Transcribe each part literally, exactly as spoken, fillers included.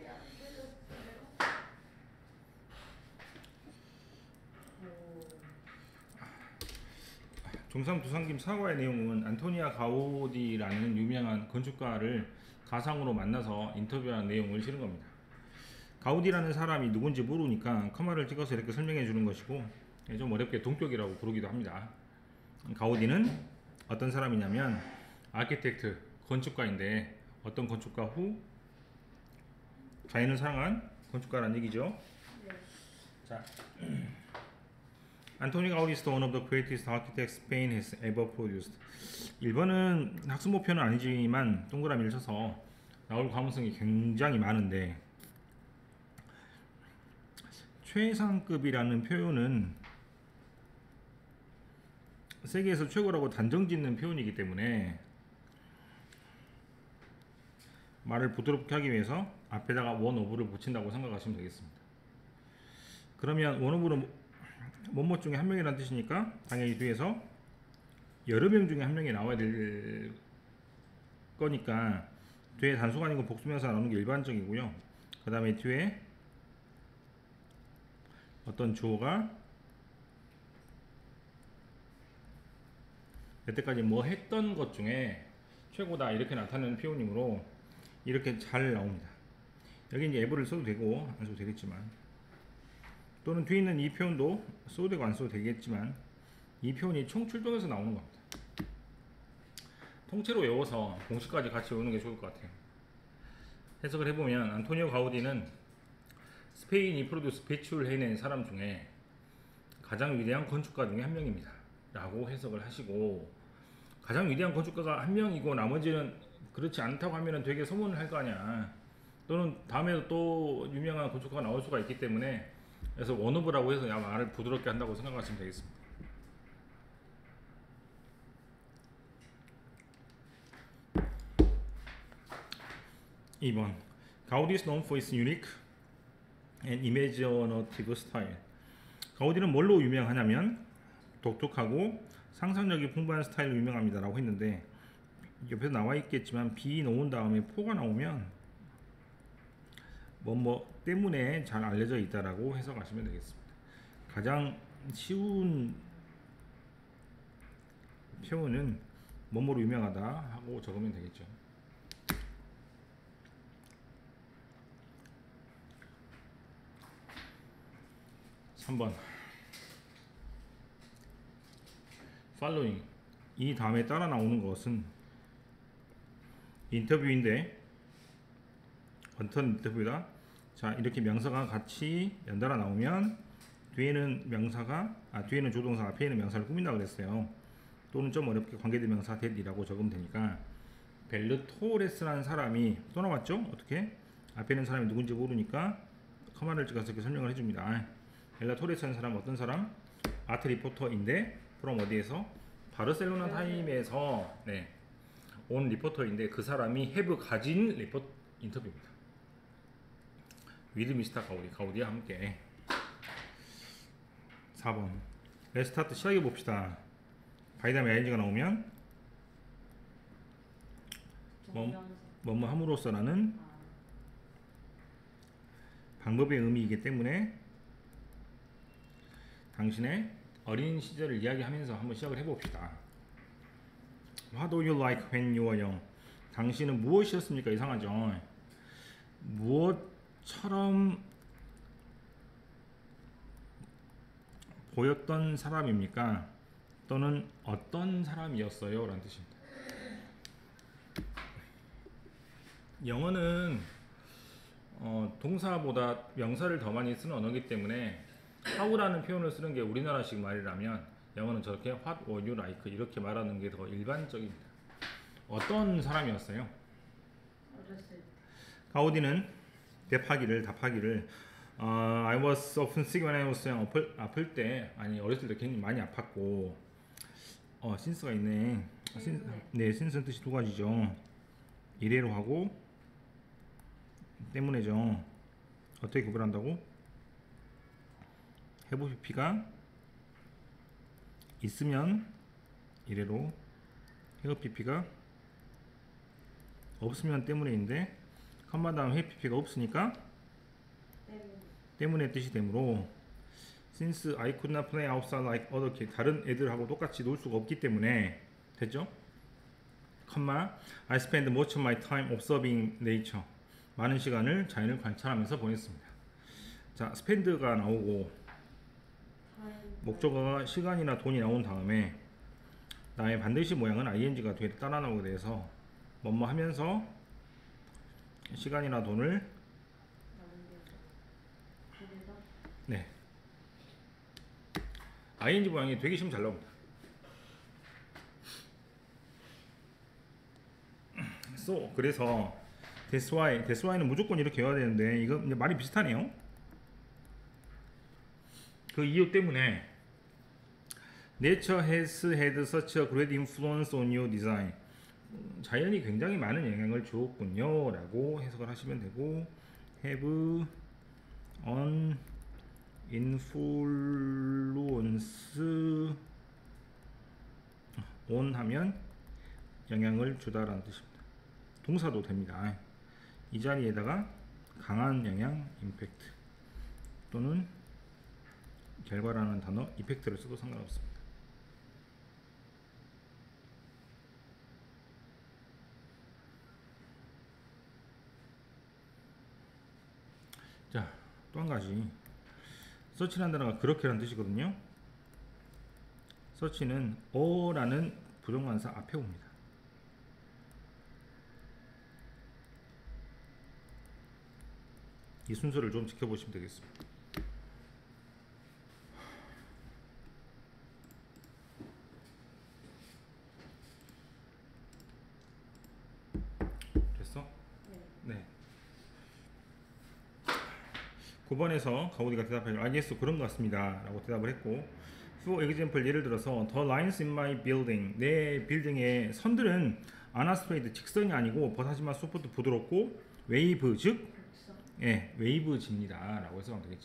종삼두상김 사과의 내용은 안토니아 가우디라는 유명한 건축가를 가상으로 만나서 인터뷰한 내용을 실은 겁니다. 가우디라는 사람이 누군지 모르니까 커마를 찍어서 이렇게 설명해 주는 것이고, 좀 어렵게 동격이라고 부르기도 합니다. 가우디는 어떤 사람이냐면 아키텍트, 건축가인데, 어떤 건축가 후 자연을 사랑한 건축가라는 얘기죠. 네. 자, 안토니 가우디 is one of the greatest architects Spain has ever produced. 일 번은 학습 목표는 아니지만 동그라미를 쳐서 나올 가능성이 굉장히 많은데, 최상급이라는 표현은 세계에서 최고라고 단정짓는 표현이기 때문에 말을 부드럽게 하기 위해서 앞에다가 원 오브를 붙인다고 생각하시면 되겠습니다. 그러면 원 오브는 뭐뭐 중에 한 명이라는 뜻이니까 당연히 뒤에서 여러 명 중에 한 명이 나와야 될 거니까 뒤에 단수가 아니고 복수명사가 나오는 게 일반적이고요. 그 다음에 뒤에 어떤 주어가 여태까지 뭐 했던 것 중에 최고다 이렇게 나타내는 표현이므로 이렇게 잘 나옵니다. 여기 이제 에버를 써도 되고 안 써도 되겠지만, 또는 뒤에 있는 이 표현도 써도 되고 안 써도 되겠지만, 이 표현이 총 출동해서 나오는 겁니다. 통째로 외워서 공식까지 같이 외우는 게 좋을 것 같아요. 해석을 해보면 안토니오 가우디는 스페인이 프로듀스 배출해낸 사람 중에 가장 위대한 건축가 중에 한 명입니다 라고 해석을 하시고, 가장 위대한 건축가가 한 명이고 나머지는 그렇지 않다고 하면 되게 소문을 할 거 아니야. 또는 다음에도 또 유명한 건축가가 나올 수가 있기 때문에, 그래서 원오브라고 해서 말을 부드럽게 한다고 생각하시면 되겠습니다. 이 번 가우디 is known for its unique and imaginative style. 가우디는 뭘로 유명하냐면 독특하고 상상력이 풍부한 스타일로 유명합니다 라고 했는데, 옆에 나와 있겠지만 비 놓은 다음에 포가 나오면 뭐 뭐 때문에 잘 알려져 있다라고 해석하시면 되겠습니다. 가장 쉬운 표현은 뭐뭐로 유명하다 하고 적으면 되겠죠. 삼 번 following, 이 다음에 따라 나오는 것은 인터뷰인데 어떤 인터뷰다. 자, 이렇게 명사가 같이 연달아 나오면 뒤에는 명사가 아 뒤에는 조동사, 앞에는 명사를 꾸민다 그랬어요. 또는 좀 어렵게 관계대명사 that이라고 적으면 되니까, 벨르토레스라는 사람이 또 나왔죠. 어떻게? 앞에는 사람이 누군지 모르니까 커마를 찍어서 이렇게 설명을 해줍니다. 벨르토레스라는 사람은 어떤 사람? 아트 리포터인데 그럼 어디에서? 바르셀로나 타임에서 네, 온 리포터인데 그 사람이 have 가진 리포 인터뷰입니다. 위드 미스터 가우디, 가우디와 함께. 사 번 레스타트, 시작해 봅시다. 바이 다음에 아이엔지가 나오면 뭐, 뭐뭐 함으로써라는 방법의 의미이기 때문에 당신의 어린 시절을 이야기하면서 한번 시작을 해봅시다. What do you like when you were young? 당신은 무엇이었습니까? 이상하죠. 무엇처럼 보였던 사람입니까? 또는 어떤 사람이었어요? 라는 뜻입니다. 영어는 어, 동사보다 명사를 더 많이 쓰는 언어이기 때문에 how라는 표현을 쓰는 게 우리나라식 말이라면, 영어는 저렇게 what were you like 이렇게 말하는 게 더 일반적입니다. 어떤 사람이었어요? 어렸을 때. 가우디는 대파기를 답하기를 어, I was often sick when I was young. 아플, 아플 때, 아니 어렸을 때 굉장히 많이 아팠고, 어 신스가 있네. 신, 네, 신스는 뜻이 두 가지죠. 이래로 하고 때문에죠. 어떻게 구별한다고? have pp가 있으면 이래로, have pp가 없으면 때문에인데 컴마 다음 해피피가 없으니까 때문에 뜻이 되므로 since I could not play outside like other kids 다른 애들하고 똑같이 놀 수가 없기 때문에 됐죠? 컴마 I spend much of my time observing nature 많은 시간을 자연을 관찰하면서 보냈습니다. 자, spend가 나오고 목적어가 시간이나 돈이 나온 다음에 나의 반드시 모양은 아이엔지가 뒤에 따라 나오게 돼서 뭐뭐 하면서 시간이나 돈을 네 아이엔지 모양이 되게 심 잘 나옵니다. so 그래서 that's why that's why는 무조건 이렇게 해야 되는데 이거 이제 말이 비슷하네요. 그 이유 때문에 Nature has had such a great influence on your design. 자연이 굉장히 많은 영향을 주었군요 라고 해석을 하시면 되고 have an influence on 하면 영향을 주다라는 뜻입니다. 동사도 됩니다. 이 자리에다가 강한 영향 임팩트 또는 결과라는 단어 이펙트를 써도 상관없습니다. 자, 또 한 가지 서치라는 단어가 그렇게라는 뜻이거든요. 서치는 어라는 부정관사 앞에 옵니다. 이 순서를 좀 지켜보시면 되겠습니다. 됐어? 네. 네. 구 번에서 가우디가 대답하기를 아 예스 그런 것 같습니다 라고 대답을 했고 for example 예를 들어서 the lines in my building 내 빌딩의 선들은 아나스트레이트 직선이 아니고 버사지만 소프트 부드럽고 웨이브 즉 예, 웨이브집니다 라고 해석하면 되겠죠.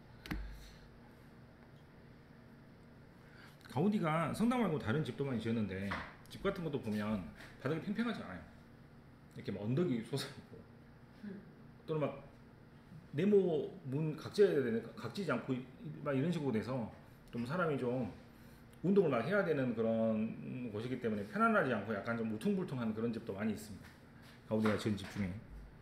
가우디가 성당 말고 다른 집도 많이 지었는데 집 같은 것도 보면 바닥이 팽팽하지 않아요. 이렇게 막 언덕이 솟아있고 또는 막 네모 문 각져야 되는 각지지 않고 막 이런 식으로 돼서 좀 사람이 좀 운동을 막 해야 되는 그런 곳이기 때문에 편안하지 않고 약간 좀 우퉁불퉁한 그런 집도 많이 있습니다. 가우디가 지은 집 중에.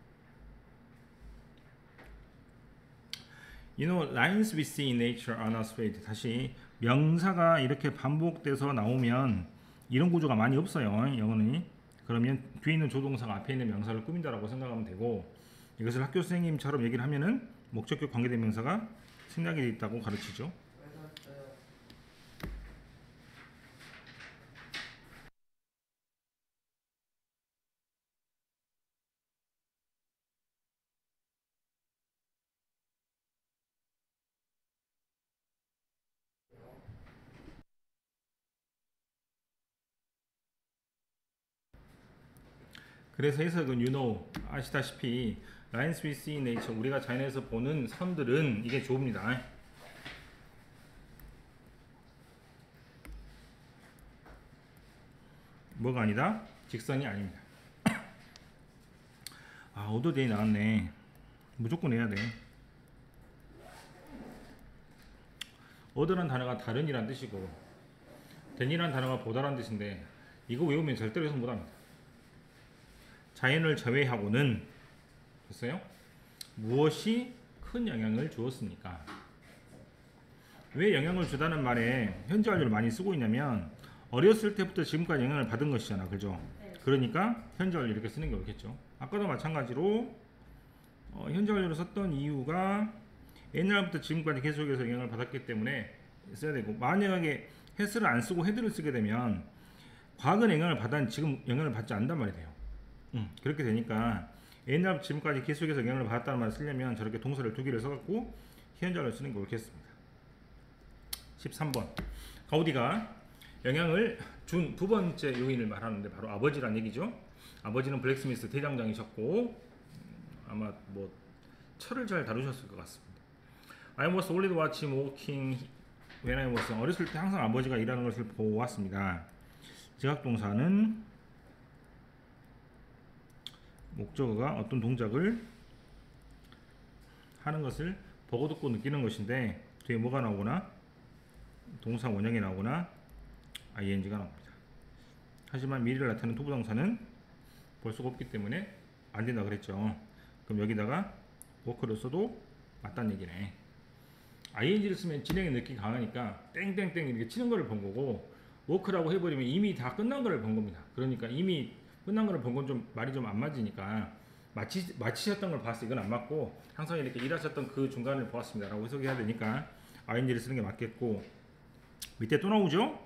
You know, lines we see in nature are not straight. 다시 명사가 이렇게 반복돼서 나오면 이런 구조가 많이 없어요. 영어는. 그러면 뒤에 있는 조동사가 앞에 있는 명사를 꾸민다라고 생각하면 되고 이것을 학교 선생님처럼 얘기를 하면은 목적격 관계대명사가 생략이 되어 있다고 가르치죠. 그래서 해석은 you know 아시다시피 lines we see in nature 우리가 자연에서 보는 선들은 이게 조입니다. 뭐가 아니다? 직선이 아닙니다. 아 오더 데이 나왔네. 무조건 해야 돼. 어드란 단어가 다른이란 뜻이고 된이란 단어가 보다란 뜻인데 이거 외우면 절대로 해석 못합니다. 자연을 제외하고는 됐어요? 무엇이 큰 영향을 주었습니까? 왜 영향을 주다는 말에 현재 완료를 많이 쓰고 있냐면 어렸을 때부터 지금까지 영향을 받은 것이잖아, 그죠? 네. 그러니까 현재 완료 이렇게 쓰는 게 옳겠죠. 아까도 마찬가지로 어, 현재 완료를 썼던 이유가 옛날부터 지금까지 계속해서 영향을 받았기 때문에 써야 되고 만약에 has를 안 쓰고 had를 쓰게 되면 과거는 영향을 받았 지금 영향을 받지 않는단 말이 돼요. 음, 그렇게 되니까 옛날부터 지금까지 계속해서 영향을 받았다는 말을 쓰려면 저렇게 동사를 두 개를 써갖고 현재 완료를 쓰는 게 옳겠습니다. 십삼 번 가우디가 영향을 준 두 번째 요인을 말하는데 바로 아버지란 얘기죠. 아버지는 블랙스미스 대장장이셨고 아마 뭐 철을 잘 다루셨을 것 같습니다. I was always watching walking when I was 어렸을 때 항상 아버지가 일하는 것을 보았습니다. 지각동사는 목적어가 어떤 동작을 하는 것을 보고 듣고 느끼는 것인데 뒤에 뭐가 나오거나 동사 원형이 나오거나 아이엔지가 나옵니다. 하지만 미래를 나타내는 투부정사는 볼 수가 없기 때문에 안 된다 그랬죠. 그럼 여기다가 워크를 써도 맞다는 얘기네. 아이엔지를 쓰면 진행의 느낌이 강하니까 땡땡땡 이렇게 치는 거를 본 거고, 워크라고 해버리면 이미 다 끝난 거를 본 겁니다. 그러니까 이미 끝난 거를 본 건 좀 말이 좀 안 맞으니까 마치, 마치셨던 걸 봤어. 이건 안 맞고 항상 이렇게 일하셨던 그 중간을 보았습니다 라고 해석해야 되니까 아이엔지를 쓰는 게 맞겠고, 밑에 또 나오죠.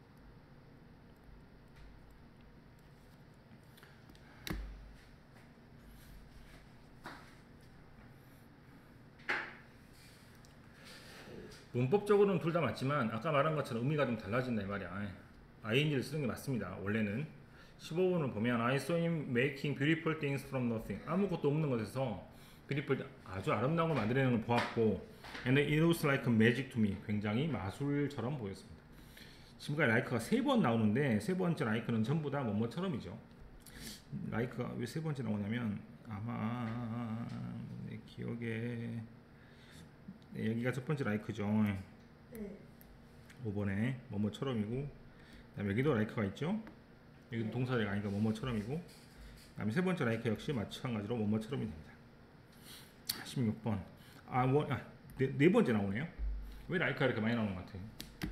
문법적으로는 둘 다 맞지만 아까 말한 것처럼 의미가 좀 달라진다 이 말이야. 아이엔지를 쓰는 게 맞습니다. 원래는 십오 번을 보면 I saw him making beautiful things from nothing. 아무것도 없는 것에서 beautiful, 아주 아름다운 걸 만들어내는 걸 보았고, and it was like magic to me. 굉장히 마술처럼 보였습니다. 지금까지 라이크가 세 번 나오는데 세 번째 라이크는 전부 다 뭐뭐처럼이죠. 라이크가 왜 세 번째 나오냐면 아마 내 기억에 네, 여기가 첫 번째 라이크죠. 네. 오 번에 뭐뭐처럼이고, 그다음에 여기도 라이크가 있죠. 여기도 네. 동사가 아니까 뭐뭐처럼이고, 그다음에 세 번째 라이크 역시 마찬가지로 뭐뭐처럼이 됩니다. 십육 번. 아, 뭐, 아, 네, 네 번째 나오네요. 왜 라이크가 이렇게 많이 나오는 것 같아요?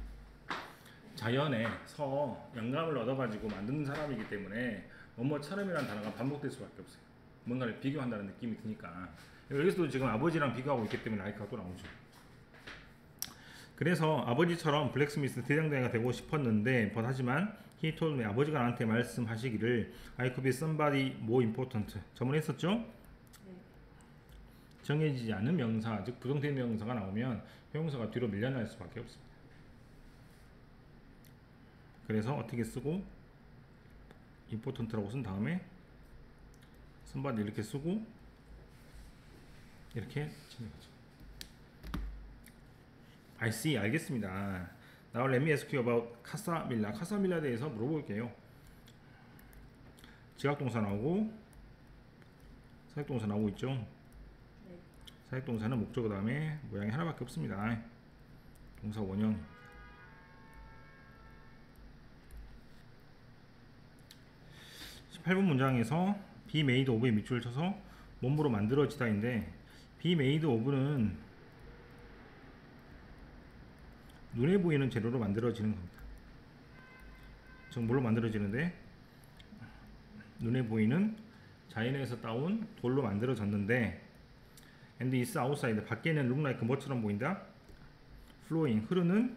자연에서 영감을 얻어가지고 만드는 사람이기 때문에 뭐뭐처럼이라는 단어가 반복될 수밖에 없어요. 뭔가를 비교한다는 느낌이 드니까. 여기서도 지금 아버지랑 비교하고 있기 때문에 라이크가 또 나오죠. 그래서 아버지처럼 블랙스미스 대장장이가 되고 싶었는데, 하지만 he told me, 아버지가 나한테 말씀하시기를 I could be somebody more important. 저번에 했었죠? 네. 정해지지 않은 명사, 즉 부정된 명사가 나오면 형용사가 뒤로 밀려날 수밖에 없습니다. 그래서 어떻게 쓰고 important라고 쓴 다음에 somebody 이렇게 쓰고 이렇게 치는 거죠. I see, 알겠습니다. Now let me ask you about 카사밀라. 카사밀라에 대해서 물어볼게요. 지각동사 나오고 사역동사 나오고 있죠. 네. 사역동사는 목적어 다음에 모양이 하나밖에 없습니다. 동사 원형. 십팔 번 문장에서 be made of에 밑줄을 쳐서 몸으로 만들어지다인데, be made of는 눈에 보이는 재료로 만들어지는 겁니다. 즉 뭘로 만들어지는데, 눈에 보이는 자연에서 따온 돌로 만들어졌는데, and is outside, 밖에는 look like 뭐처럼 보인다? flowing, 흐르는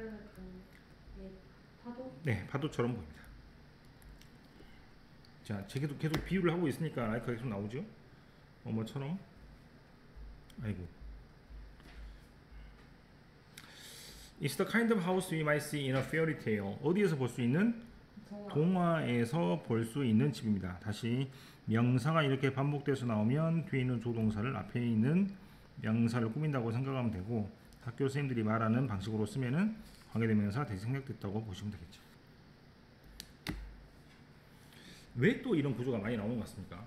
파도? 네, 파도처럼 보입니다. 자, 계속 계속 비유를 하고 있으니까 라이크가 계속 나오죠. 뭐뭐처럼. 아이고. It's the kind of house we might see in a fairy tale. 어디에서 볼 수 있는? 동화에서 볼 수 있는 집입니다. 다시 명사가 이렇게 반복돼서 나오면 뒤에 있는 조동사를 앞에 있는 명사를 꾸민다고 생각하면 되고, 학교 선생님들이 말하는 방식으로 쓰면은 관계대명사가 다시 생략됐다고 보시면 되겠죠. 왜 또 이런 구조가 많이 나오는 것 같습니까?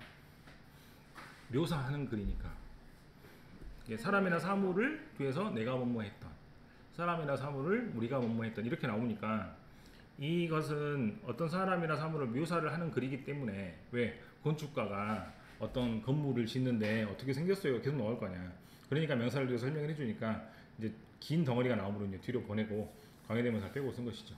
묘사하는 글이니까. 사람이나 사물을 뒤에서 내가 뭐뭐 했던, 사람이나 사물을 우리가 뭐뭐 했던, 이렇게 나오니까 이것은 어떤 사람이나 사물을 묘사를 하는 글이기 때문에, 왜 건축가가 어떤 건물을 짓는데 어떻게 생겼어요 계속 나올 거 아니야. 그러니까 명사를 뒤에서 설명을 해주니까 이제 긴 덩어리가 나오므로 이제 뒤로 보내고 관계대명사 빼고 쓴 것이죠.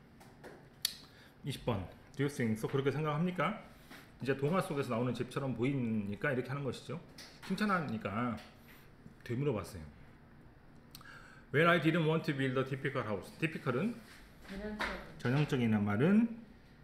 이십 번. Do you think so? 그렇게 생각합니까? 이제 동화 속에서 나오는 집처럼 보이니까 이렇게 하는 것이죠. 칭찬하니까 되물어봤어요. Well, I didn't want to build a typical house. typical은 전형적인 말은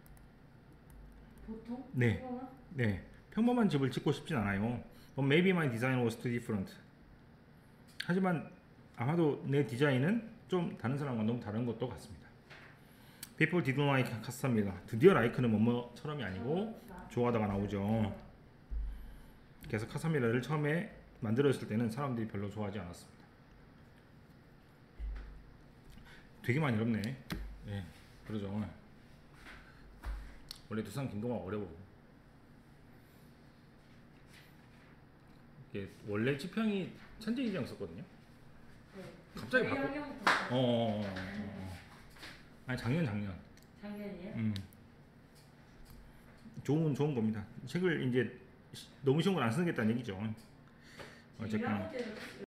보통? 네, 평범한? 네, 평범한 집을 짓고 싶진 않아요. But maybe my design was too different. 하지만 아마도 내 디자인은 좀 다른 사람과 너무 다른 것도 같습니다. People didn't like 카사밀라. 드디어 라이크는 뭐뭐처럼이 아니고 좋아하다가 나오죠. 그래서 카사밀라를 처음에 만들었을 때는 사람들이 별로 좋아하지 않았습니다. 되게 많이 어렵네. 예, 그러죠. 원래 두산 김동화 어려워. 이게 원래 지평이 천재인지영 썼거든요. 네. 갑자기 저희 바꿔- 학년부터 어, 어, 어, 어. 아니 작년 작년. 작년이에요? 음. 좋은 좋은 겁니다. 책을 이제 너무 쉬운 걸 안 쓰겠다는 얘기죠. 일 어쨌거나. 학년 때도